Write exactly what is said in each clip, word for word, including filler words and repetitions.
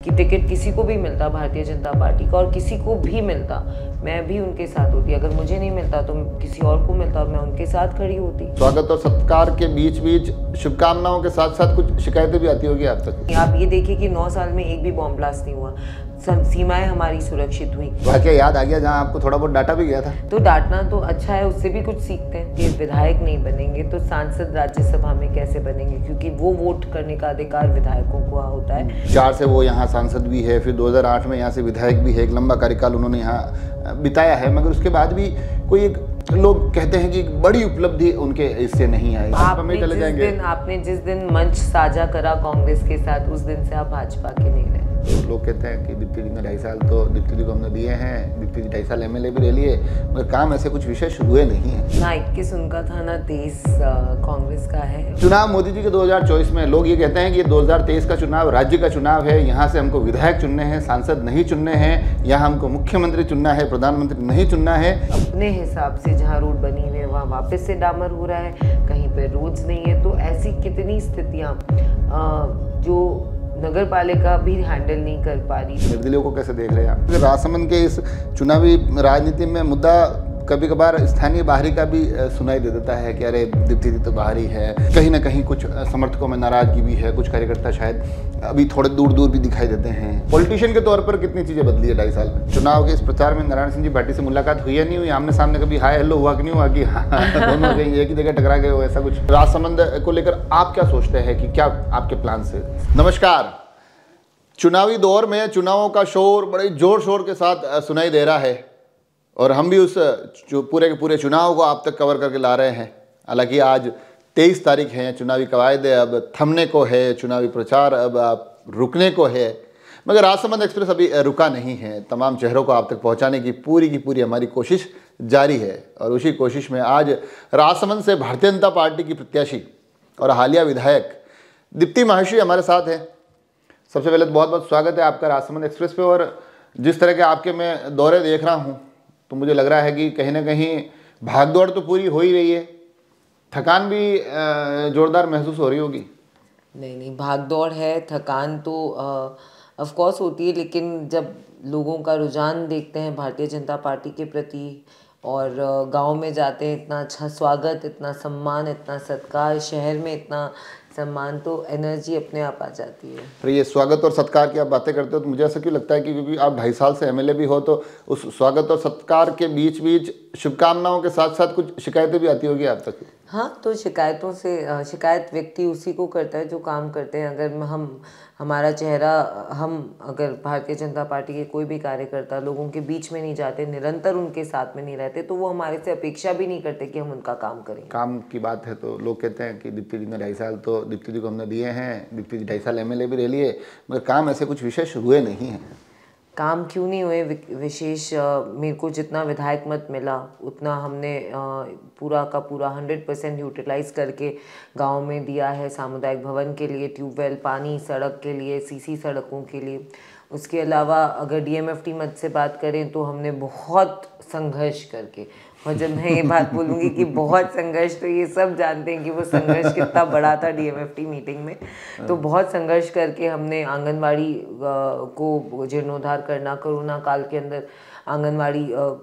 कि टिकट किसी को भी मिलता भारतीय जनता पार्टी का और किसी को भी मिलता, मैं भी उनके साथ होती। अगर मुझे नहीं मिलता तो किसी और को मिलता, मैं उनके साथ खड़ी होती। स्वागत और सत्कार के बीच बीच शुभकामनाओं के साथ साथ कुछ शिकायतें भी आती होगी आप तक? आप ये देखिए कि नौ साल में एक भी बॉम्ब ब्लास्ट नहीं हुआ, सीमाएं हमारी सुरक्षित हुई। वाकया याद आ गया जहां आपको थोड़ा बहुत डांटा भी गया था। तो डांटना तो अच्छा है, उससे भी कुछ सीखते हैं कि विधायक नहीं बनेंगे तो सांसद राज्यसभा में कैसे बनेंगे, क्योंकि वो वोट करने का अधिकार विधायकों को होता है। चार से वो यहाँ सांसद भी है, फिर दो हज़ार आठ में यहाँ से विधायक भी है, एक लंबा कार्यकाल उन्होंने यहाँ बिताया है, मगर उसके बाद भी कोई एक लोग कहते हैं कि बड़ी उपलब्धि उनके इससे नहीं आई। आपने जिस दिन आपने जिस दिन मंच साझा करा कांग्रेस के साथ, उस दिन से आप भाजपा के नहीं रहे। तो लोग कहते हैं कि दीप्ति जी ने ढाई साल तो दीप्ति जी को हमने दिए हैं, दीप्ति जी ढाई साल एमएलए भी रह लिए, मगर काम ऐसे कुछ विशेष हुए नहीं है। ना इक्कीस उनका था ना तेईस कांग्रेस का है। चुनाव मोदी जी के दो हज़ार चौबीस में लोग ये कहते हैं कि ये दो हज़ार तेईस का चुनाव राज्य का चुनाव है, यहाँ से हमको विधायक चुनने हैं, सांसद नहीं चुनने हैं, यहाँ हमको मुख्यमंत्री चुनना है, प्रधानमंत्री नहीं चुनना है। अपने हिसाब से जहाँ रोड बनी हुई है वहाँ वापस से डामर हो रहा है, कहीं पे रोड्स नहीं है। तो ऐसी कितनी स्थितियाँ जो नगर पालिका भी हैंडल नहीं कर पा रही। निर्दलीयों को कैसे देख रहे हैं आप? राजसमंद के इस चुनावी राजनीति में मुद्दा कभी कभार स्थानीय बाहरी का भी सुनाई दे देता है कि अरे दीप्ति जी तो बाहरी है, कहीं ना कहीं कुछ समर्थकों में नाराजगी भी है, कुछ कार्यकर्ता शायद अभी थोड़े दूर दूर भी दिखाई देते हैं। पॉलिटिशियन के तौर पर कितनी चीजें बदली है ढाई साल में? चुनाव के इस प्रचार में नारायण सिंह जी पार्टी से मुलाकात हुई है नहीं हुई? आमने सामने कभी हाय हेलो हुआ कि नहीं हुआ कि दोनों कहीं एक ही जगह टकरा गए हो, ऐसा कुछ? राजसमंद को लेकर आप क्या सोचते हैं कि क्या आपके प्लान से? नमस्कार। चुनावी दौर में चुनावों का शोर बड़े जोर शोर के साथ सुनाई दे रहा है और हम भी उस पूरे के पूरे चुनाव को आप तक कवर करके ला रहे हैं। हालांकि आज तेईस तारीख है, चुनावी कवायद अब थमने को है, चुनावी प्रचार अब आप रुकने को है, मगर राजसमंद एक्सप्रेस अभी रुका नहीं है। तमाम चेहरों को आप तक पहुंचाने की पूरी की पूरी हमारी कोशिश जारी है और उसी कोशिश में आज राजसमंद से भारतीय जनता पार्टी की प्रत्याशी और हालिया विधायक दीप्ति माहेश्वरी हमारे साथ हैं। सबसे पहले तो बहुत बहुत स्वागत है आपका राजसमंद एक्सप्रेस पे। और जिस तरह के आपके मैं दौरे देख रहा हूँ तो मुझे लग रहा है कि कहीं ना कहीं भागदौड़ तो पूरी हो ही रही है, थकान भी जोरदार महसूस हो रही होगी। नहीं नहीं, भागदौड़ है, थकान तो ऑफ कोर्स होती है, लेकिन जब लोगों का रुझान देखते हैं भारतीय जनता पार्टी के प्रति और गांव में जाते हैं, इतना अच्छा स्वागत, इतना सम्मान, इतना सत्कार, शहर में इतना सम्मान, तो एनर्जी अपने आप आ जाती है। तो ये स्वागत और सत्कार की आप बातें करते हो तो मुझे ऐसा क्यों लगता है कि क्योंकि आप ढाई साल से एमएलए भी हो तो उस स्वागत और सत्कार के बीच बीच शुभकामनाओं के साथ साथ कुछ शिकायतें भी आती होगी आप तक? हाँ, तो शिकायतों से शिकायत व्यक्ति उसी को करता है जो काम करते हैं। अगर हम हमारा चेहरा हम अगर भारतीय जनता पार्टी के कोई भी कार्यकर्ता लोगों के बीच में नहीं जाते, निरंतर उनके साथ में नहीं रहते, तो वो हमारे से अपेक्षा भी नहीं करते कि हम उनका काम करें। काम की बात है तो लोग कहते हैं कि दीप्ति जी ने ढाई साल तो दीप्ति जी को हमने दिए हैं, दीप्ति जी ढाई साल एमएलए भी रह लिए, मगर काम ऐसे कुछ विशेष हुए नहीं हैं। काम क्यों नहीं हुए विशेष? मेरे को जितना विधायक मत मिला उतना हमने पूरा का पूरा हंड्रेड परसेंट यूटिलाइज करके गांव में दिया है। सामुदायिक भवन के लिए, ट्यूबवेल, पानी, सड़क के लिए, सीसी सड़कों के लिए। उसके अलावा अगर डीएमएफटी मत से बात करें तो हमने बहुत संघर्ष करके, और जब मैं ये बात बोलूँगी कि बहुत संघर्ष, तो ये सब जानते हैं कि वो संघर्ष कितना बड़ा था डीएमएफटी मीटिंग में। तो बहुत संघर्ष करके हमने आंगनवाड़ी को जीर्णोद्धार करना, कोरोना काल के अंदर आंगनवाड़ी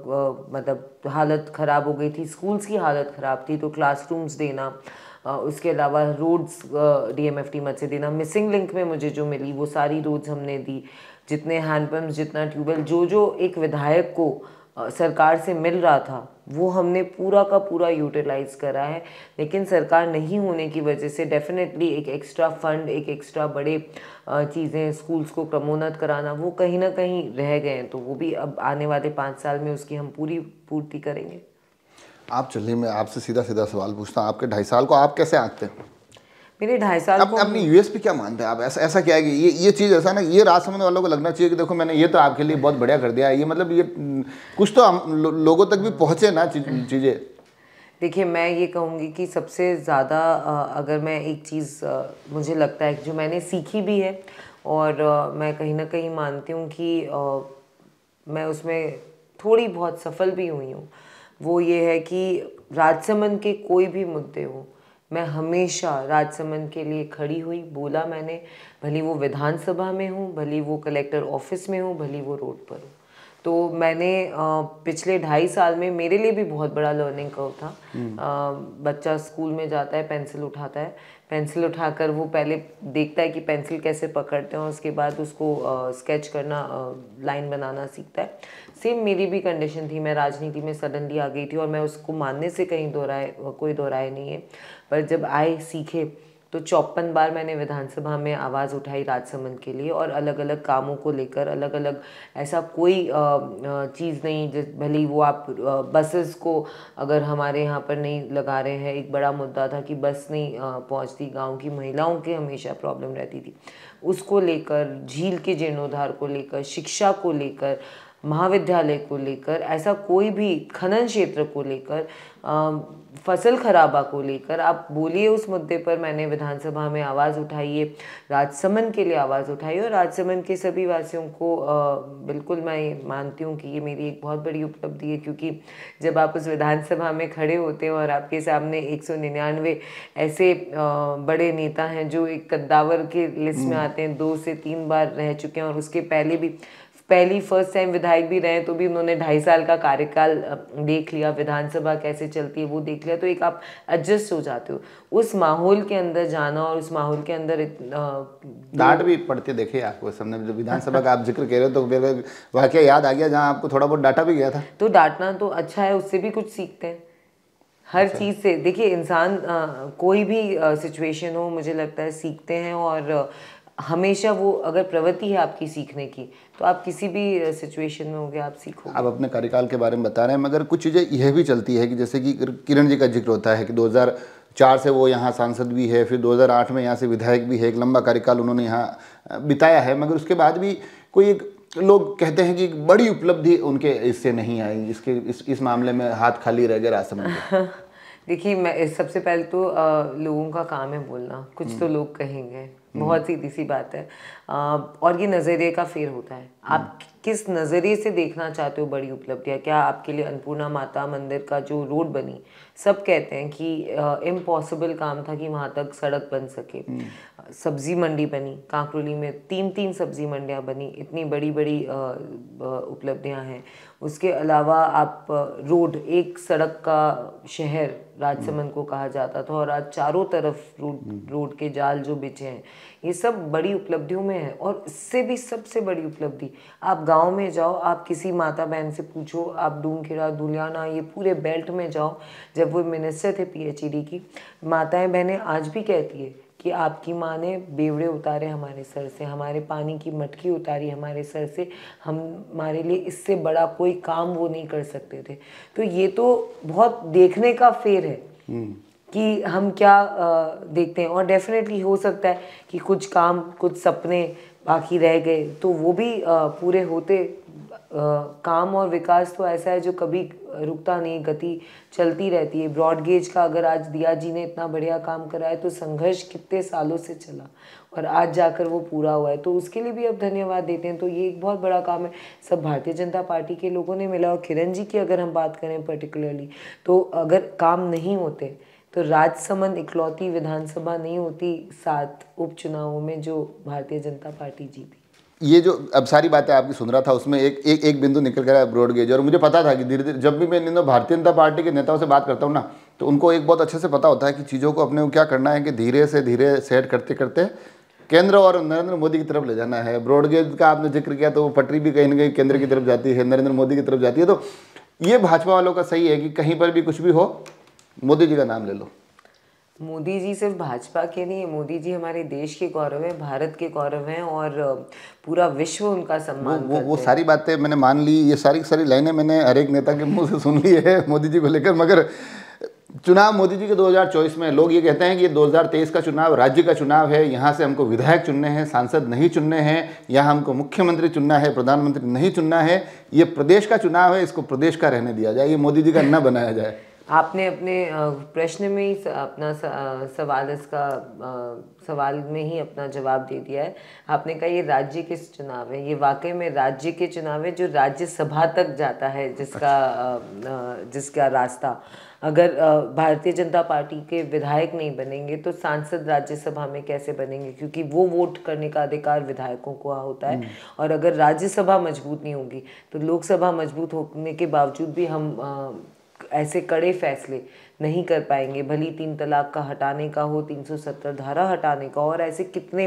मतलब हालत ख़राब हो गई थी, स्कूल्स की हालत ख़राब थी, तो क्लासरूम्स देना, उसके अलावा रोड्स डीएमएफटी मत से देना। मिसिंग लिंक में मुझे जो मिली वो सारी रोड्स हमने दी, जितने हैंडपम्प्स, जितना ट्यूबवेल, जो जो एक विधायक को सरकार से मिल रहा था वो हमने पूरा का पूरा यूटिलाइज करा है। लेकिन सरकार नहीं होने की वजह से डेफिनेटली एक एक्स्ट्रा फंड, एक एक्स्ट्रा बड़े चीज़ें, स्कूल्स को क्रमोन्नत कराना, वो कहीं ना कहीं रह गए हैं, तो वो भी अब आने वाले पाँच साल में उसकी हम पूरी पूर्ति करेंगे। आप चलिए मैं आपसे सीधा सीधा सवाल पूछता हूँ, आपके ढाई साल को आप कैसे आंकते हैं? मेरे ढाई साल अब अपनी यूएसपी क्या मानते हैं आप? ऐसा ऐसा क्या है कि ये ये चीज़ ऐसा ना, ये राजसमंद वालों को लगना चाहिए कि देखो मैंने ये तो आपके लिए बहुत बढ़िया कर दिया है, ये मतलब ये कुछ तो हम लो, लोगों तक भी पहुँचे ना चीज़ें। देखिए, मैं ये कहूँगी कि सबसे ज़्यादा अगर मैं एक चीज़ मुझे लगता है जो मैंने सीखी भी है और मैं कहीं ना कहीं मानती हूँ कि मैं उसमें थोड़ी बहुत सफल भी हुई हूँ, वो ये है कि राजसमंद के कोई भी मुद्दे हो, मैं हमेशा राजसमंद के लिए खड़ी हुई, बोला मैंने, भले वो विधानसभा में हूँ, भले वो कलेक्टर ऑफिस में हूँ, भले वो रोड पर हूँ। तो मैंने पिछले ढाई साल में मेरे लिए भी बहुत बड़ा लर्निंग कर्व था। आ, बच्चा स्कूल में जाता है, पेंसिल उठाता है, पेंसिल उठाकर वो पहले देखता है कि पेंसिल कैसे पकड़ते हैं, उसके बाद उसको स्केच करना, लाइन बनाना सीखता है। सेम मेरी भी कंडीशन थी, मैं राजनीति में सडनली आ गई थी और मैं उसको मानने से कहीं दोहराए कोई दोहराए नहीं है। पर जब आए सीखे तो चौपन बार मैंने विधानसभा में आवाज़ उठाई राजसमंद के लिए, और अलग अलग कामों को लेकर, अलग अलग, ऐसा कोई चीज़ नहीं जिस भले वो आप बसेस को अगर हमारे यहाँ पर नहीं लगा रहे हैं, एक बड़ा मुद्दा था कि बस नहीं पहुँचती, गांव की महिलाओं के हमेशा प्रॉब्लम रहती थी, उसको लेकर, झील के जीर्णोद्धार को लेकर, शिक्षा को लेकर, महाविद्यालय को लेकर, ऐसा कोई भी खनन क्षेत्र को लेकर, फसल खराबा को लेकर, आप बोलिए उस मुद्दे पर मैंने विधानसभा में आवाज़ उठाई है, राजसमंद के लिए आवाज़ उठाई। और राजसमंद के सभी वासियों को आ, बिल्कुल मैं मानती हूँ कि ये मेरी एक बहुत बड़ी उपलब्धि है, क्योंकि जब आप उस विधानसभा में खड़े होते हैं और आपके सामने एक सौ निन्यानवे ऐसे आ, बड़े नेता हैं जो एक कद्दावर के लिस्ट में आते हैं, दो से तीन बार रह चुके हैं, और उसके पहले भी पहली फर्स्ट टाइम विधायक भी रहे तो भी उन्होंने ढाई साल का कार्यकाल देख लिया, विधानसभा कैसे चलती है वो देख लिया, तो एक आप एडजस्ट हो जाते हो उस माहौल के अंदर जाना, और उस माहौल के अंदर डांट भी पड़ती देखिए आपको सामने, जो विधानसभा का आप जिक्र कह रहे हो तो मेरे वाकया याद आ गया जहाँ आपको थोड़ा बहुत डांटा भी गया था। तो डांटना तो अच्छा है, उससे भी कुछ सीखते हैं हर चीज़ से। देखिए इंसान आ, कोई भी सिचुएशन हो, मुझे लगता है सीखते हैं, और हमेशा वो अगर प्रवृत्ति है आपकी सीखने की तो आप किसी भी सिचुएशन में होगे आप सीखोगे। आप अपने कार्यकाल के बारे में बता रहे हैं, मगर कुछ चीज़ें यह भी चलती है कि जैसे कि किरण जी का जिक्र होता है कि दो हज़ार चार से वो यहाँ सांसद भी है, फिर दो हज़ार आठ में यहाँ से विधायक भी है, एक लंबा कार्यकाल उन्होंने यहाँ बिताया है, मगर उसके बाद भी कोई एक लोग कहते हैं कि बड़ी उपलब्धि उनके इससे नहीं आई, इसके इस इस मामले में हाथ खाली रह गए राजसमंद। देखिए मैं सबसे पहले तो आ, लोगों का काम है बोलना, कुछ तो लोग कहेंगे, बहुत सीधी सी बात है। आ, और ये नज़रिए का फेर होता है, आप किस नज़रिए से देखना चाहते हो बड़ी उपलब्धियाँ। क्या आपके लिए अन्नपूर्णा माता मंदिर का जो रोड बनी, सब कहते हैं कि इम्पॉसिबल काम था कि वहाँ तक सड़क बन सके। सब्जी मंडी बनी कांकरोली में, तीन तीन सब्जी मंडियाँ बनी, इतनी बड़ी बड़ी उपलब्धियाँ हैं। उसके अलावा आप रोड, एक सड़क का शहर राजसमंद को कहा जाता था, और आज चारों तरफ रोड रोड के जाल जो बिछे हैं, ये सब बड़ी उपलब्धियों में है। और इससे भी सबसे बड़ी उपलब्धि, आप गांव में जाओ, आप किसी माता बहन से पूछो, आप डूमखेड़ा, धुलियाना, ये पूरे बेल्ट में जाओ, जब वो मिनिस्टर थे पीएचईडी की, माताएं बहनें आज भी कहती है कि आपकी माँ ने बेवड़े उतारे हमारे सर से, हमारे पानी की मटकी उतारी हमारे सर से, हम हमारे लिए इससे बड़ा कोई काम वो नहीं कर सकते थे। तो ये तो बहुत देखने का फेर है कि हम क्या आ, देखते हैं। और डेफिनेटली हो सकता है कि कुछ काम, कुछ सपने बाकी रह गए तो वो भी आ, पूरे होते। आ, काम और विकास तो ऐसा है जो कभी रुकता नहीं, गति चलती रहती है। ब्रॉड गेज का अगर आज दिया जी ने इतना बढ़िया काम करा है तो संघर्ष कितने सालों से चला और आज जाकर वो पूरा हुआ है, तो उसके लिए भी अब धन्यवाद देते हैं। तो ये एक बहुत बड़ा काम है, सब भारतीय जनता पार्टी के लोगों ने मिला। और किरण जी की अगर हम बात करें पर्टिकुलरली, तो अगर काम नहीं होते तो राजसमंद इकलौती विधानसभा नहीं होती सात उपचुनावों में जो भारतीय जनता पार्टी जीती। ये जो अब सारी बातें आपकी सुन रहा था उसमें एक एक एक बिंदु निकल कर आया, ब्रॉड गेज। और मुझे पता था कि धीरे धीरे जब भी मैं इन भारतीय जनता पार्टी के नेताओं से बात करता हूँ ना, तो उनको एक बहुत अच्छे से पता होता है कि चीज़ों को अपने को क्या करना है, कि धीरे से धीरे सेट करते करते केंद्र और नरेंद्र मोदी की तरफ ले जाना है। ब्रॉड गेज का आपने जिक्र किया तो वो पटरी भी कहीं ना कहीं केंद्र की तरफ जाती है, नरेंद्र मोदी की तरफ जाती है। तो ये भाजपा वालों का सही है कि कहीं पर भी कुछ भी हो, मोदी जी का नाम ले लो। मोदी जी सिर्फ भाजपा के नहीं है, मोदी जी हमारे देश के गौरव हैं, भारत के गौरव हैं, और पूरा विश्व उनका सम्मान वो, वो, वो सारी बातें मैंने मान ली, ये सारी सारी लाइनें मैंने हर एक नेता के मुंह से सुन ली है मोदी जी को लेकर। मगर चुनाव मोदी जी के दो हज़ार चौबीस में लोग ये कहते हैं कि ये दो हज़ार तेईस का चुनाव राज्य का चुनाव है, यहाँ से हमको विधायक चुनने हैं, सांसद नहीं चुनने हैं, यहाँ हमको मुख्यमंत्री चुनना है, प्रधानमंत्री नहीं चुनना है, ये प्रदेश का चुनाव है, इसको प्रदेश का रहने दिया जाए, ये मोदी जी का न बनाया जाए। आपने अपने प्रश्न में ही अपना सवाल इसका सवाल में ही अपना जवाब दे दिया है। आपने कहा ये राज्य के चुनाव है, ये वाकई में राज्य के चुनाव है जो राज्यसभा तक जाता है, जिसका जिसका रास्ता अगर भारतीय जनता पार्टी के विधायक नहीं बनेंगे तो सांसद राज्यसभा में कैसे बनेंगे, क्योंकि वो वोट करने का अधिकार विधायकों को होता है। और अगर राज्यसभा मजबूत नहीं होगी तो लोकसभा मजबूत होने के बावजूद भी हम ऐसे कड़े फैसले नहीं कर पाएंगे, भली तीन तलाक का हटाने का हो, तीन सौ सत्तर धारा हटाने का, और ऐसे कितने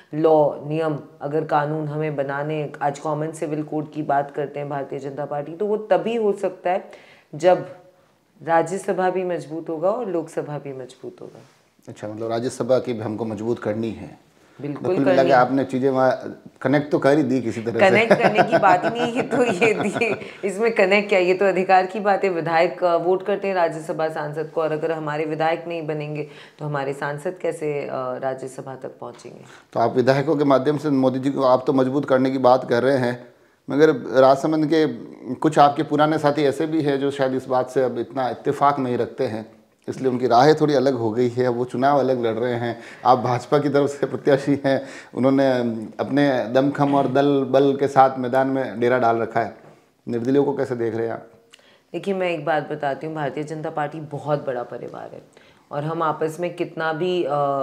लॉ नियम अगर कानून हमें बनाने, आज कॉमन सिविल कोड की बात करते हैं भारतीय जनता पार्टी, तो वो तभी हो सकता है जब राज्यसभा भी मजबूत होगा और लोकसभा भी मजबूत होगा। अच्छा, मतलब राज्यसभा की भी हमको मजबूत करनी है। बिल्कुल तो लगा आपने चीजें वहाँ कनेक्ट तो कर ही दी किसी तरह से। कनेक्ट करने की बात ही नहीं है, तो ये दी इसमें कनेक्ट क्या, ये तो अधिकार की बात है। विधायक वोट करते हैं राज्यसभा सांसद को, और अगर हमारे विधायक नहीं बनेंगे तो हमारे सांसद कैसे राज्यसभा तक पहुंचेंगे। तो आप विधायकों के माध्यम से मोदी जी को आप तो मजबूत करने की बात कर रहे हैं, मगर राजसमंद के कुछ आपके पुराने साथी ऐसे भी हैं जो शायद इस बात से अब इतना इत्तेफाक नहीं रखते हैं, इसलिए उनकी राहें थोड़ी अलग हो गई है, वो चुनाव अलग लड़ रहे हैं। आप भाजपा की तरफ से प्रत्याशी हैं, उन्होंने अपने दमखम और दल बल के साथ मैदान में डेरा डाल रखा है। निर्दलीयों को कैसे देख रहे हैं आप? देखिए, मैं एक बात बताती हूँ, भारतीय जनता पार्टी बहुत बड़ा परिवार है और हम आपस में कितना भी आ,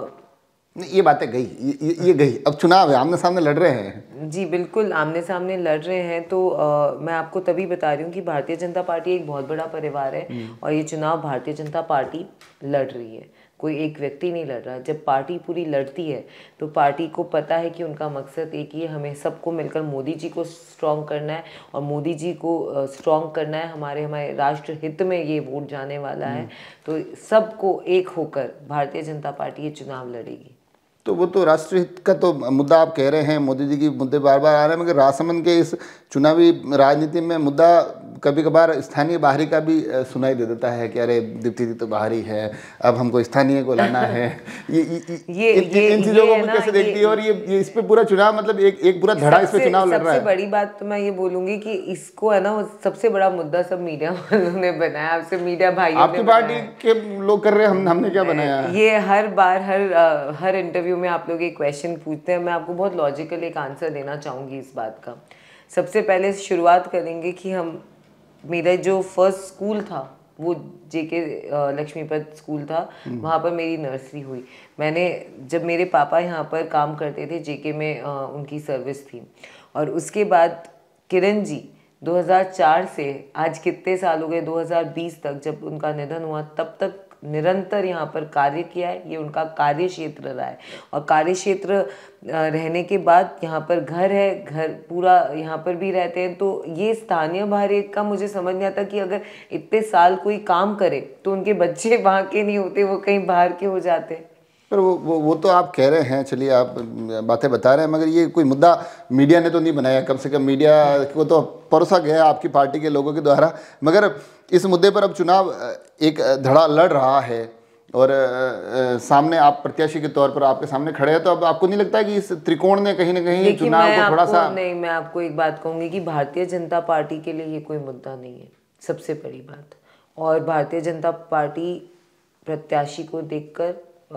ये बातें गई, ये, ये गई, अब चुनाव है, आमने सामने लड़ रहे हैं। जी बिल्कुल, आमने सामने लड़ रहे हैं, तो आ, मैं आपको तभी बता रही हूँ कि भारतीय जनता पार्टी एक बहुत बड़ा परिवार है और ये चुनाव भारतीय जनता पार्टी लड़ रही है, कोई एक व्यक्ति नहीं लड़ रहा। जब पार्टी पूरी लड़ती है तो पार्टी को पता है कि उनका मकसद एक ही है, हमें सबको मिलकर मोदी जी को स्ट्रॉन्ग करना है, और मोदी जी को स्ट्रॉन्ग करना है, हमारे हमारे राष्ट्र हित में ये वोट जाने वाला है। तो सबको एक होकर भारतीय जनता पार्टी ये चुनाव लड़ेगी। तो वो तो राष्ट्रीय हित का तो मुद्दा आप कह रहे हैं, मोदी जी की मुद्दे बार बार आ रहे हैं, मगर राजसमंद के इस चुनावी राजनीति में मुद्दा कभी कभार स्थानीय बाहरी का भी सुनाई दे देता है कि अरे दीप्ति दी तो बाहरी है, अब हमको स्थानीय को लाना है। ये ये ये इन चीज़ों को कैसे देखती है? और ये ये इस पे पूरा चुनाव, मतलब एक एक पूरा धड़ा इस पे चुनाव लड़ रहा है। सबसे बड़ी बात तो मैं ये बोलूंगी कि इसको है ना, सबसे बड़ा मुद्दा सब मीडिया वालों ने बनाया, आपसे मीडिया भाइयों ने। आपकी पार्टी के लोग कर रहे हैं, हम हमने क्या बनाया? ये हर बार हर हर इंटरव्यू में आप लोग एक क्वेश्चन पूछते हैं, मैं आपको बहुत लॉजिकल एक आंसर देना चाहूँगी इस बात का। सबसे पहले शुरुआत करेंगे कि हम, मेरा जो फर्स्ट स्कूल था वो जेके लक्ष्मीपत स्कूल था, वहाँ पर मेरी नर्सरी हुई। मैंने, जब मेरे पापा यहाँ पर काम करते थे, जेके में आ, उनकी सर्विस थी, और उसके बाद किरण जी दो हज़ार चार से आज कितने साल हो गए, दो हज़ार बीस तक जब उनका निधन हुआ, तब तक निरंतर यहाँ पर कार्य किया है। ये उनका कार्य क्षेत्र रहा है, और कार्य क्षेत्र रहने के बाद यहाँ पर घर है, घर पूरा यहाँ पर भी रहते हैं। तो ये स्थानीय बाहरी का मुझे समझ नहीं आता कि अगर इतने साल कोई काम करे तो उनके बच्चे वहाँ के नहीं होते, वो कहीं बाहर के हो जाते। पर वो वो वो तो आप कह रहे हैं, चलिए आप बातें बता रहे हैं, मगर ये कोई मुद्दा मीडिया ने तो नहीं बनाया, कम से कम मीडिया को तो परोसा गया आपकी पार्टी के लोगों के द्वारा। मगर इस मुद्दे पर अब चुनाव एक धड़ा लड़ रहा है और आ, सामने आप प्रत्याशी के तौर पर आपके सामने खड़े हैं, तो अब आपको नहीं लगता है कि इस त्रिकोण ने कहीं ना कहीं चुनाव को थोड़ा सा? नहीं, मैं आपको एक बात कहूँगी कि भारतीय जनता पार्टी के लिए ये कोई मुद्दा नहीं है, सबसे बड़ी बात। और भारतीय जनता पार्टी प्रत्याशी को देखकर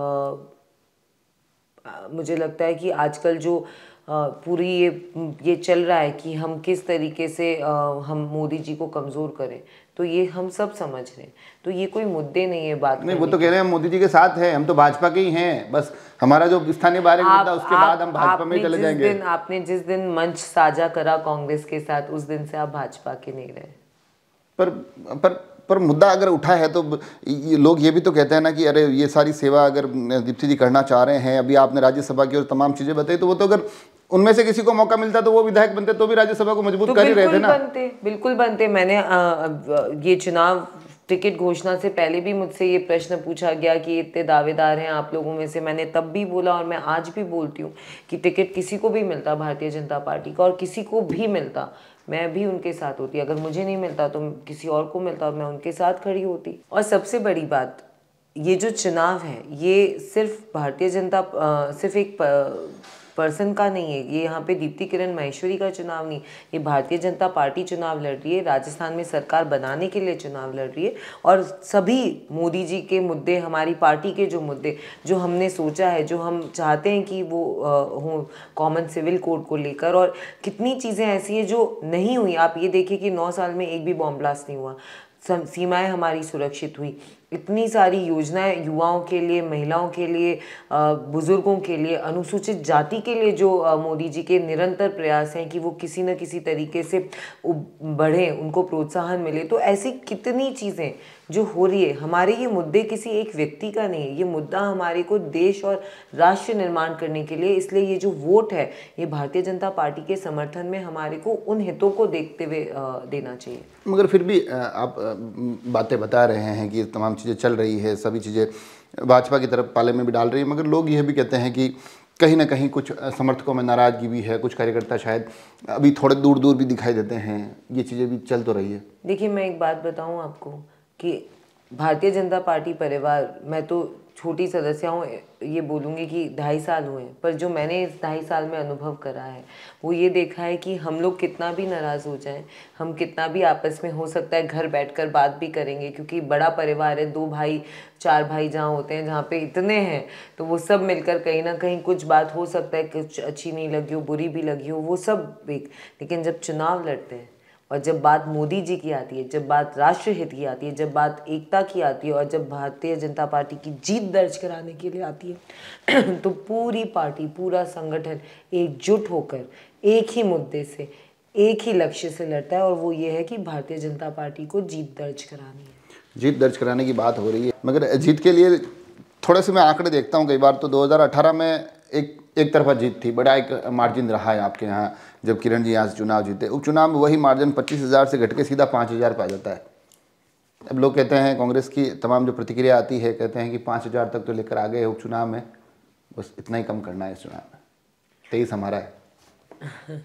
मुझे लगता है कि आजकल जो आ, पूरी ये ये चल रहा है कि हम किस तरीके से आ, हम मोदी जी को कमज़ोर करें, तो ये हम सब समझ रहे हैं, तो ये कोई मुद्दे नहीं है बात नहीं। वो तो कह रहे हैं मोदी जी के साथ है, हम तो भाजपा के ही हैं, बस हमारा जो स्थानीय बारे में मुद्दा उसके बाद हम भाजपा में चले जाएंगे। दिन आपने जिस दिन मंच साझा करा कांग्रेस के साथ, उस दिन से आप भाजपा के नहीं रहे। पर पर पर मुद्दा अगर उठा है तो ये लोग ये भी तो कहते हैं ना कि अरे ये सारी सेवा अगर दीप्ति जी करना चाह रहे हैं, अभी आपने राज्यसभा की और तमाम चीज़ें बताई, तो वो तो अगर उनमें से किसी को मौका मिलता तो वो विधायक बनते तो भी राज्यसभा को मजबूत तो कर ही रहे थे ना। बनते, बिल्कुल बनते। मैंने आ, ये चुनाव टिकट घोषणा से पहले भी मुझसे ये प्रश्न पूछा गया कि इतने दावेदार हैं आप लोगों में से, मैंने तब भी बोला और मैं आज भी बोलती हूँ कि टिकट किसी को भी मिलता भारतीय जनता पार्टी का, और किसी को भी मिलता मैं भी उनके साथ होती। अगर मुझे नहीं मिलता तो किसी और को मिलता और मैं उनके साथ खड़ी होती। और सबसे बड़ी बात, ये जो चुनाव है ये सिर्फ भारतीय जनता सिर्फ एक पर्सन का नहीं है, ये यहाँ पे दीप्ति किरण महेश्वरी का चुनाव नहीं, ये भारतीय जनता पार्टी चुनाव लड़ रही है, राजस्थान में सरकार बनाने के लिए चुनाव लड़ रही है। और सभी मोदी जी के मुद्दे, हमारी पार्टी के जो मुद्दे जो हमने सोचा है, जो हम चाहते हैं कि वो हों कॉमन सिविल कोड को लेकर, और कितनी चीज़ें ऐसी हैं जो नहीं हुई। आप ये देखिए कि नौ साल में एक भी बॉम्ब ब्लास्ट नहीं हुआ, सीमाएं हमारी सुरक्षित हुई, इतनी सारी योजनाएं युवाओं के लिए, महिलाओं के लिए, बुजुर्गों के लिए, अनुसूचित जाति के लिए जो मोदी जी के निरंतर प्रयास हैं कि वो किसी न किसी तरीके से बढ़े, उनको प्रोत्साहन मिले। तो ऐसी कितनी चीज़ें जो हो रही है। हमारे ये मुद्दे किसी एक व्यक्ति का नहीं है, ये मुद्दा हमारे को देश और राष्ट्र निर्माण करने के लिए, इसलिए ये जो वोट है ये भारतीय जनता पार्टी के समर्थन में हमारे को उन हितों को देखते हुए देना चाहिए। मगर फिर भी आप बातें बता रहे हैं कि तमाम चीज़ें चल रही है, सभी चीज़ें भाजपा की तरफ पाले में भी डाल रही है, मगर लोग यह भी कहते हैं कि कहीं ना कहीं कुछ समर्थकों में नाराज़गी भी है, कुछ कार्यकर्ता शायद अभी थोड़े दूर दूर भी दिखाई देते हैं, ये चीज़ें भी चल तो रही है। देखिए, मैं एक बात बताऊं आपको कि भारतीय जनता पार्टी परिवार, मैं तो छोटी सदस्य हूँ, ये बोलूँगी कि ढाई साल हुए, पर जो मैंने इस ढाई साल में अनुभव करा है वो ये देखा है कि हम लोग कितना भी नाराज़ हो जाएं, हम कितना भी आपस में हो सकता है घर बैठकर बात भी करेंगे, क्योंकि बड़ा परिवार है, दो भाई चार भाई जहाँ होते हैं, जहाँ पे इतने हैं, तो वो सब मिलकर कहीं ना कहीं कुछ बात हो सकता है, कुछ अच्छी नहीं लगी हो, बुरी भी लगी हो, वो सब एक। लेकिन जब चुनाव लड़ते हैं और जब बात मोदी जी की आती है, जब बात राष्ट्रहित की आती है, जब बात एकता की आती है, और जब भारतीय जनता पार्टी की जीत दर्ज कराने के लिए आती है तो पूरी पार्टी, पूरा संगठन एकजुट होकर एक ही मुद्दे से, एक ही लक्ष्य से लड़ता है, और वो ये है कि भारतीय जनता पार्टी को जीत दर्ज करानी है। जीत दर्ज कराने की बात हो रही है, मगर जीत के लिए थोड़े से मैं आंकड़े देखता हूँ, कई बार तो दो हज़ार अठारह में एक एक तरफा जीत थी, बड़ा एक मार्जिन रहा है आपके यहाँ जब किरण जी यहाँ से चुनाव जीते। उपचुनाव में वही मार्जिन पच्चीस हज़ार से घट के सीधा पाँच हज़ार पे आ जाता है। अब लोग कहते हैं, कांग्रेस की तमाम जो प्रतिक्रिया आती है, कहते हैं कि पाँच हज़ार तक तो लेकर आ गए उपचुनाव में, बस इतना ही कम करना है इस चुनाव में। तेईस हमारा है।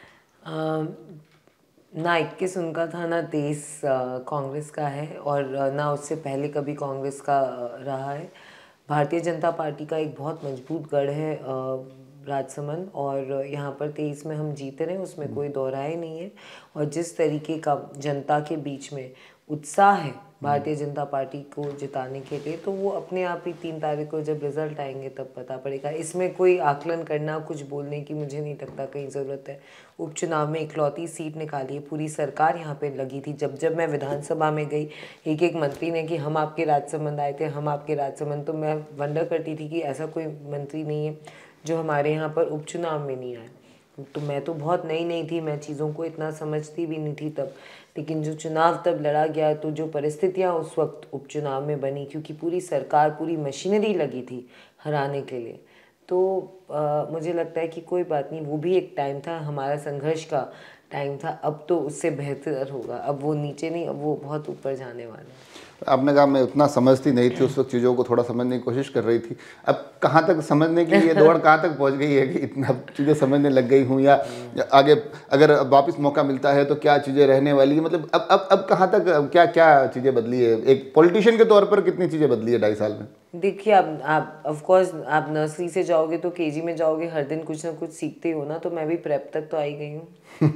ना इक्कीस उनका था, ना तेईस कांग्रेस का है, और ना उससे पहले कभी कांग्रेस का रहा है। भारतीय जनता पार्टी का एक बहुत मजबूत गढ़ है राजसमंद, और यहाँ पर तेईस में हम जीत रहे हैं, उसमें कोई दो राय नहीं है। और जिस तरीके का जनता के बीच में उत्साह है भारतीय जनता पार्टी को जिताने के लिए, तो वो अपने आप ही तीन तारीख को जब रिजल्ट आएंगे तब पता पड़ेगा। इसमें कोई आकलन करना, कुछ बोलने की मुझे नहीं लगता कहीं ज़रूरत है। उपचुनाव में इकलौती सीट निकाली है, पूरी सरकार यहाँ पे लगी थी। जब जब मैं विधानसभा में गई, एक एक मंत्री ने कि हम आपके राजसमंद आए थे, हम आपके राजसमंद, तो मैं वंडर करती थी कि ऐसा कोई मंत्री नहीं है जो हमारे यहाँ पर उपचुनाव में नहीं आए। तो मैं तो बहुत नई नई थी, मैं चीज़ों को इतना समझती भी नहीं थी तब, लेकिन जो चुनाव तब लड़ा गया, तो जो परिस्थितियाँ उस वक्त उपचुनाव में बनी, क्योंकि पूरी सरकार, पूरी मशीनरी लगी थी हराने के लिए, तो आ, मुझे लगता है कि कोई बात नहीं, वो भी एक टाइम था, हमारा संघर्ष का टाइम था। अब तो उससे बेहतर होगा, अब वो नीचे नहीं, अब वो बहुत ऊपर जाने वाला है। आपने कहा मैं उतना समझती नहीं थी उस वक्त, चीज़ों को थोड़ा समझने की कोशिश कर रही थी, अब कहाँ तक समझने की ये दौड़ कहाँ तक पहुँच गई है कि इतना चीज़ें समझने लग गई हूँ, या आगे अगर वापस मौका मिलता है तो क्या चीज़ें रहने वाली है, मतलब अब अब अब कहाँ तक क्या क्या चीज़ें बदली है, एक पॉलिटिशियन के तौर पर कितनी चीज़ें बदली है ढाई साल में? देखिए, आप आप ऑफ कोर्स आप नर्सरी से जाओगे तो केजी में जाओगे, हर दिन कुछ ना कुछ सीखते हो ना, तो मैं भी प्रेप तक तो आई गई हूँ।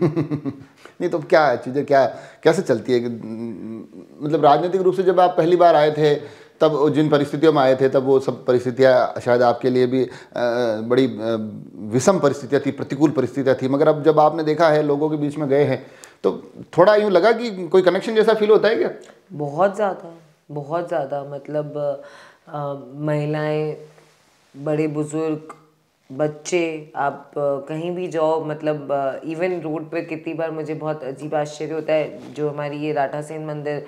नहीं तो क्या चीज़ें क्या कैसे चलती है, मतलब राजनीतिक रूप से जब आप पहली बार आए थे, तब जिन परिस्थितियों में आए थे, तब वो सब परिस्थितियाँ शायद आपके लिए भी बड़ी विषम परिस्थितियाँ थी, प्रतिकूल परिस्थितियाँ थी, मगर अब जब आपने देखा है, लोगों के बीच में गए हैं, तो थोड़ा यूँ लगा कि कोई कनेक्शन जैसा फील होता है क्या? बहुत ज़्यादा, बहुत ज़्यादा, मतलब आ, महिलाएं, बड़े बुजुर्ग, बच्चे, आप कहीं भी जाओ, मतलब इवन रोड पे कितनी बार मुझे बहुत अजीब आश्चर्य होता है, जो हमारी ये राठासेन मंदिर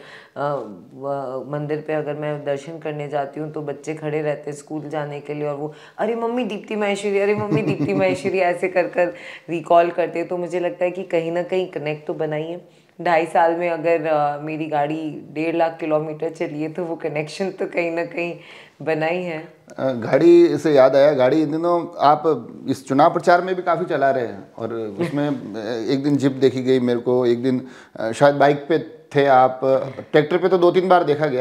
मंदिर पे अगर मैं दर्शन करने जाती हूँ तो बच्चे खड़े रहते हैं स्कूल जाने के लिए, और वो अरे मम्मी दीप्ति महेश्वरी, अरे मम्मी दीप्ति महेश्वरी ऐसे कर कर रिकॉल करते, तो मुझे लगता है कि कहीं ना कहीं कनेक्ट तो बनाई है। ढाई साल में अगर आ, मेरी गाड़ी डेढ़ लाख किलोमीटर चली है, तो वो कनेक्शन तो कहीं ना कहीं बनाई है। गाड़ी से याद आया, गाड़ी इन दिनों आप इस चुनाव प्रचार में भी काफ़ी चला रहे हैं, और उसमें एक दिन जिप देखी गई मेरे को, एक दिन शायद बाइक पे थे आप, ट्रैक्टर पे तो दो तीन बार देखा गया,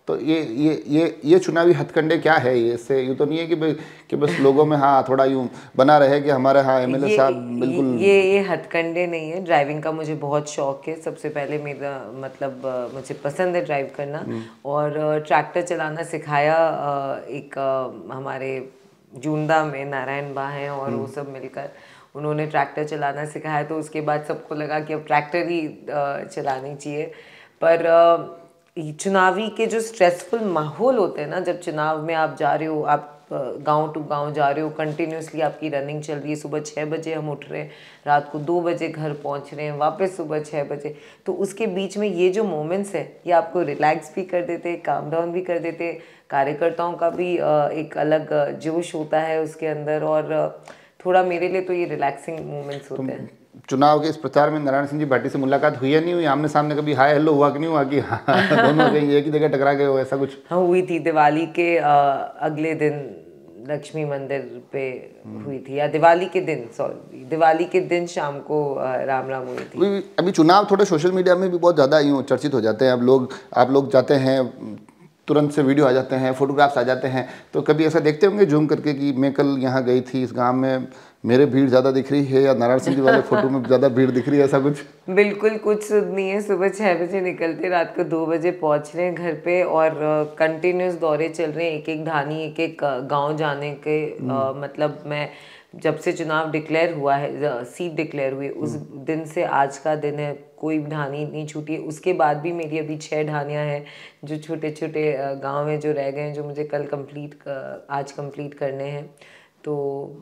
तो ये ये ये ये चुनावी हथकंडे क्या है? ये इससे ये तो नहीं है कि भाई कि बस लोगों में हाँ थोड़ा यूँ बना रहे कि हमारे हाँ एमएलए साहब बिल्कुल। ये ये हथकंडे नहीं है। ड्राइविंग का मुझे बहुत शौक है। सबसे पहले मेरा मतलब अ, मुझे पसंद है ड्राइव करना, और अ, ट्रैक्टर चलाना सिखाया अ, एक अ, हमारे जूंदा में नारायण बा हैं, और वो सब मिलकर उन्होंने ट्रैक्टर चलाना सिखाया। तो उसके बाद सबको लगा कि अब ट्रैक्टर ही अ, चलानी चाहिए। पर अ, चुनावी के जो स्ट्रेसफुल माहौल होते हैं ना, जब चुनाव में आप जा रहे हो, आप गांव टू गांव जा रहे हो, कंटिन्यूसली आपकी रनिंग चल रही है, सुबह छः बजे हम उठ रहे हैं, रात को दो बजे घर पहुंच रहे हैं, वापस सुबह छः बजे, तो उसके बीच में ये जो मोमेंट्स है ये आपको रिलैक्स भी कर देते, काम डाउन भी कर देते। कार्यकर्ताओं का भी एक अलग जोश होता है उसके अंदर, और थोड़ा मेरे लिए तो ये रिलैक्सिंग मोमेंट्स होते हैं। चुनाव के इस प्रचार में नारायण सिंह जी भाटी से मुलाकात हुई है नहीं हुई? आमने सामने कभी हाय हेलो हुआ कि नहीं हुआ कि हाँ दोनों कहीं एक ही जगह टकरा गए हो, ऐसा कुछ? हाँ हुई थी, दिवाली के आ, अगले दिन लक्ष्मी मंदिर पे हुई थी, या दिवाली के दिन, सॉरी दिवाली के दिन शाम को आ, राम राम हुई थी। अभी चुनाव थोड़े सोशल मीडिया में भी बहुत ज़्यादा यूँ चर्चित हो जाते हैं। अब लोग आप लोग जाते हैं, तुरंत से वीडियो आ जाते हैं, फोटोग्राफ्स आ जाते हैं, तो कभी ऐसा देखते होंगे जूम करके कि मैं कल यहाँ गई थी इस गांव में, मेरे भीड़ ज़्यादा दिख रही है, या नारायण सिंह जी वाले फोटो में ज़्यादा भीड़ दिख रही है, ऐसा कुछ? बिल्कुल कुछ नहीं है। सुबह छः बजे निकलते, रात को दो बजे पहुँच रहे हैं घर पे, और कंटिन्यूस दौरे चल रहे हैं, एक एक ढानी एक एक गांव जाने के। आ, मतलब मैं जब से चुनाव डिक्लेयर हुआ है, सीट डिक्लेयर हुई, उस दिन से आज का दिन है, कोई ढानी नहीं छूटी है। उसके बाद भी मेरी अभी छः ढानियाँ हैं जो छोटे छोटे गांव में जो रह गए हैं, जो मुझे कल कंप्लीट आज कंप्लीट करने हैं। तो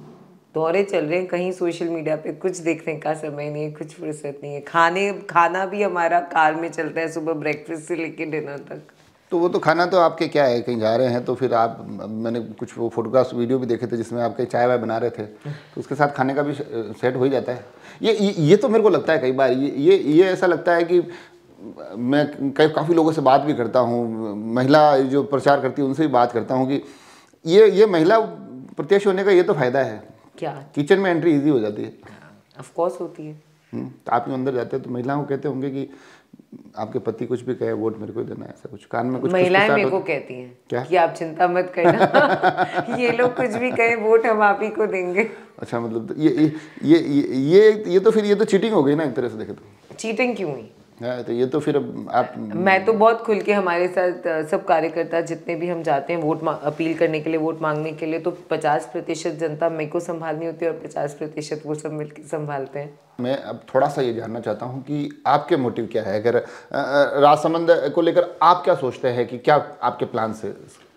दौरे चल रहे हैं, कहीं सोशल मीडिया पे कुछ देखने का समय नहीं है, कुछ फुर्सत नहीं है। खाने खाना भी हमारा कार में चलता है, सुबह ब्रेकफास्ट से लेके डिनर तक। तो वो तो खाना तो आपके क्या है, कहीं जा रहे हैं तो फिर आप, मैंने कुछ वो फोटोग्राफ्स वीडियो भी देखे थे जिसमें आप कहीं चाय वाय बना रहे थे, तो उसके साथ खाने का भी सेट हो ही जाता है। ये ये, ये तो मेरे को लगता है कई बार ये ये ये ऐसा लगता है कि मैं कई काफ़ी लोगों से बात भी करता हूँ, महिला जो प्रचार करती है उनसे भी बात करता हूँ कि ये ये महिला प्रत्याशी होने का ये तो फ़ायदा है, क्या किचन में एंट्री इजी हो जाती है। ऑफ कोर्स होती है। तो आप जो अंदर जाते हैं तो महिलाओं को कहते होंगे कि आपके पति कुछ भी कहे वोट मेरे को देना है, ऐसा कुछ कान में कुछ? महिलाएं मेरे को कहती हैं क्या कि आप चिंता मत करना ये लोग कुछ भी कहे वोट हम आप ही को देंगे। अच्छा, मतलब ये ये ये ये ये तो फिर ये तो चीटिंग हो गई ना एक तरह से देखे तो। चीटिंग क्यों हुई? हाँ, तो ये तो फिर आप, मैं तो बहुत खुल के, हमारे साथ सब कार्यकर्ता जितने भी हम जाते हैं वोट अपील करने के लिए, वोट मांगने के लिए, तो पचास प्रतिशत जनता मेरे को संभालनी होती है और पचास प्रतिशत वो सब मिलकर संभालते हैं। मैं अब थोड़ा सा ये जानना चाहता हूँ कि आपके मोटिव क्या है, अगर राजसमंद को लेकर आप क्या सोचते हैं कि क्या आपके प्लान से?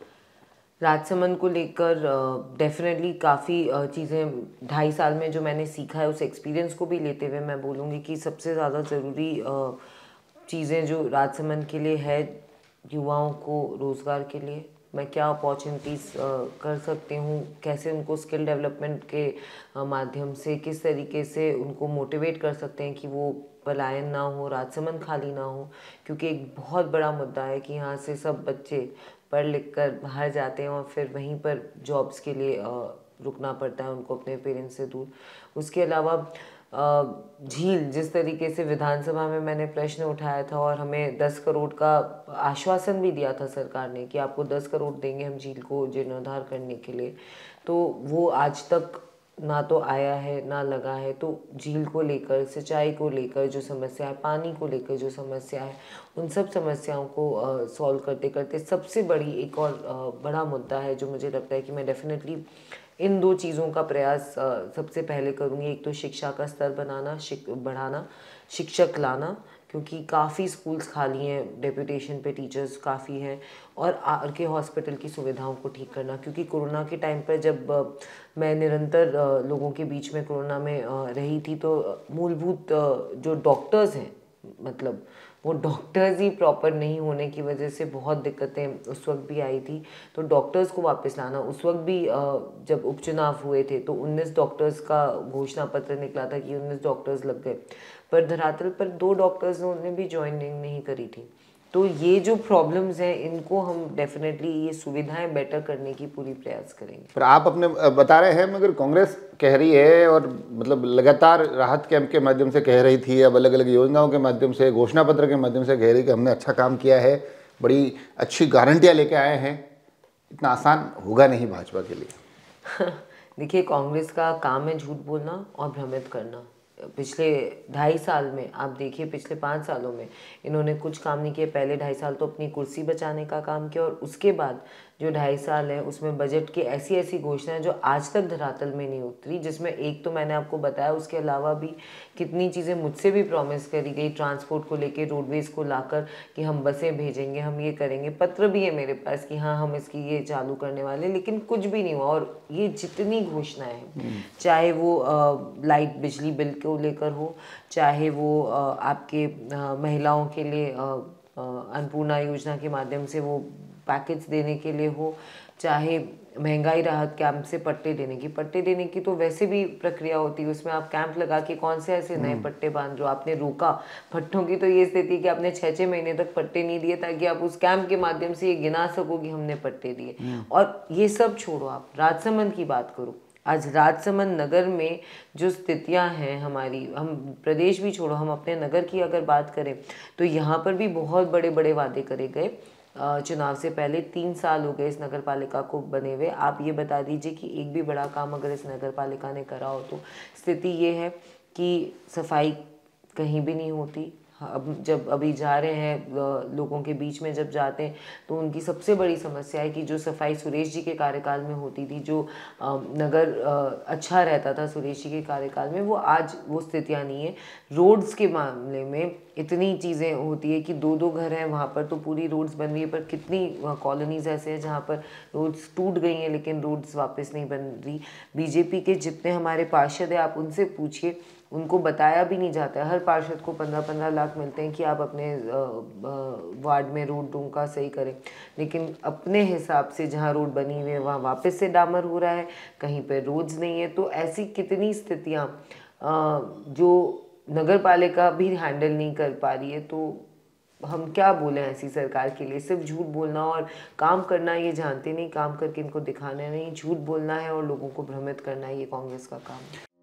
राजसमंद को लेकर डेफिनेटली काफ़ी चीज़ें ढाई साल में जो मैंने सीखा है, उस एक्सपीरियंस को भी लेते हुए मैं बोलूँगी कि सबसे ज़्यादा ज़रूरी चीज़ें जो राजसमंद के लिए है, युवाओं को रोज़गार के लिए मैं क्या अपॉर्चुनिटीज़ कर सकती हूँ, कैसे उनको स्किल डेवलपमेंट के माध्यम से किस तरीके से उनको मोटिवेट कर सकते हैं कि वो पलायन ना हो, राजसमंद खाली ना हो। क्योंकि एक बहुत बड़ा मुद्दा है कि यहाँ से सब बच्चे पढ़ लिख कर बाहर जाते हैं और फिर वहीं पर जॉब्स के लिए रुकना पड़ता है उनको अपने पेरेंट्स से दूर। उसके अलावा झील, जिस तरीके से विधानसभा में मैंने प्रश्न उठाया था और हमें दस करोड़ का आश्वासन भी दिया था सरकार ने कि आपको दस करोड़ देंगे हम झील को जीर्णोद्धार करने के लिए, तो वो आज तक ना तो आया है ना लगा है। तो झील को लेकर, सिंचाई को लेकर जो समस्या है, पानी को लेकर जो समस्या है, उन सब समस्याओं को सॉल्व करते करते सबसे बड़ी एक और आ, बड़ा मुद्दा है जो मुझे लगता है कि मैं डेफिनेटली इन दो चीज़ों का प्रयास आ, सबसे पहले करूँगी। एक तो शिक्षा का स्तर बनाना, शिक बढ़ाना, शिक्षक लाना, क्योंकि काफ़ी स्कूल्स खाली हैं, डेपुटेशन पे टीचर्स काफ़ी हैं, और आर के हॉस्पिटल की सुविधाओं को ठीक करना। क्योंकि कोरोना के टाइम पर जब मैं निरंतर लोगों के बीच में कोरोना में रही थी, तो मूलभूत जो डॉक्टर्स हैं, मतलब वो डॉक्टर्स ही प्रॉपर नहीं होने की वजह से बहुत दिक्कतें उस वक्त भी आई थी। तो डॉक्टर्स को वापस लाना, उस वक्त भी जब उपचुनाव हुए थे तो उन्नीस डॉक्टर्स का घोषणा पत्र निकला था कि उन्नीस डॉक्टर्स लग गए, पर धरातल पर दो डॉक्टर्स ने भी ज्वाइनिंग नहीं करी थी। तो ये जो प्रॉब्लम्स हैं इनको हम डेफिनेटली ये सुविधाएं बेटर करने की पूरी प्रयास करेंगे। पर आप अपने बता रहे हैं, मगर कांग्रेस कह रही है और मतलब लगातार राहत कैंप के माध्यम से कह रही थी, अब अलग अलग योजनाओं के माध्यम से, घोषणा पत्र के माध्यम से कह रही कि हमने अच्छा काम किया है, बड़ी अच्छी गारंटियाँ लेके आए हैं, इतना आसान होगा नहीं भाजपा के लिए। देखिए, कांग्रेस का काम है झूठ बोलना और भ्रमित करना। पिछले ढाई साल में आप देखिए, पिछले पाँच सालों में इन्होंने कुछ काम नहीं किए। पहले ढाई साल तो अपनी कुर्सी बचाने का काम किया, और उसके बाद जो ढाई साल है उसमें बजट की ऐसी ऐसी घोषणाएं जो आज तक धरातल में नहीं उतरी, जिसमें एक तो मैंने आपको बताया, उसके अलावा भी कितनी चीज़ें मुझसे भी प्रॉमिस करी गई ट्रांसपोर्ट को लेके, रोडवेज़ को लाकर कि हम बसें भेजेंगे, हम ये करेंगे। पत्र भी है मेरे पास कि हाँ हम इसकी ये चालू करने वाले, लेकिन कुछ भी नहीं हुआ। और ये जितनी घोषणाएं हैं, चाहे वो लाइट बिजली बिल को लेकर हो, चाहे वो आ, आपके आ, महिलाओं के लिए अन्नपूर्णा योजना के माध्यम से वो पैकेज देने के लिए हो, चाहे महंगाई राहत कैंप से पट्टे देने की पट्टे देने की तो वैसे भी प्रक्रिया होती है, उसमें आप कैंप लगा के कौन से ऐसे नए पट्टे बांध रहे हो। आपने रोका पट्टों की तो ये स्थिति कि आपने छः छः महीने तक पट्टे नहीं दिए, ताकि आप उस कैंप के माध्यम से ये गिना सको कि हमने पट्टे दिए। और ये सब छोड़ो, आप राजसमंद की बात करो। आज राजसमंद नगर में जो स्थितियां हैं हमारी, हम प्रदेश भी छोड़ो, हम अपने नगर की अगर बात करें तो यहाँ पर भी बहुत बड़े बड़े वादे करे गए। चुनाव से पहले तीन साल हो गए इस नगर पालिका को बने हुए। आप ये बता दीजिए कि एक भी बड़ा काम अगर इस नगर पालिका ने करा हो तो स्थिति ये है कि सफाई कहीं भी नहीं होती। अब जब अभी जा रहे हैं लोगों के बीच में, जब जाते हैं तो उनकी सबसे बड़ी समस्या है कि जो सफाई सुरेश जी के कार्यकाल में होती थी, जो नगर अच्छा रहता था सुरेश जी के कार्यकाल में, वो आज वो स्थितियां नहीं है। रोड्स के मामले में इतनी चीज़ें होती है कि दो दो घर हैं वहाँ पर तो पूरी रोड्स बन रही है, पर कितनी कॉलोनीज़ ऐसे हैं जहाँ पर रोड्स टूट गई हैं लेकिन रोड्स वापस नहीं बन रही। बीजेपी के जितने हमारे पार्षद हैं, आप उनसे पूछिए, उनको बताया भी नहीं जाता है। हर पार्षद को पंद्रह पंद्रह लाख मिलते हैं कि आप अपने वार्ड में रोड का सही करें, लेकिन अपने हिसाब से जहाँ रोड बनी हुई है वहाँ वापस से डामर हो रहा है, कहीं पर रोड्स नहीं है। तो ऐसी कितनी स्थितियाँ जो नगर पालिका भी हैंडल नहीं कर पा रही है, तो हम क्या बोलें ऐसी सरकार के लिए। सिर्फ झूठ बोलना और काम करना ये जानते नहीं, काम करके इनको दिखाना नहीं, झूठ बोलना है और लोगों को भ्रमित करना है, ये कांग्रेस का काम है।